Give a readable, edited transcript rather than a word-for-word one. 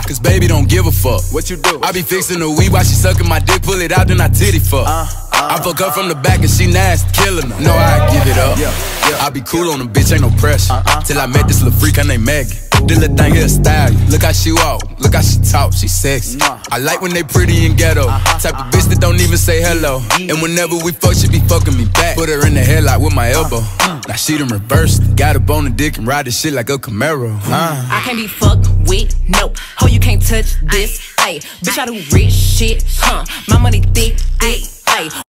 cause baby don't give a fuck. What you do? I be fixing the weed while she sucking my dick, pull it out, then I titty fuck. I fuck her from the back and she nasty, killing her. Know I give it up. I be cool on the bitch, ain't no pressure. Till I met this little freak, her name Maggie. This little thing here style. Look how she walk, look how she talk, she sexy. I like when they pretty and ghetto. Type of bitch that don't even say hello. And whenever we fuck, she be fucking me back. Put her in the headlock with my elbow. Now she done reversed. Got up on the dick and ride this shit like a Camaro. I can't be fucked with, no. Ho, you can't touch this, ayy. Bitch, I do rich shit, huh? My money thick, ayy.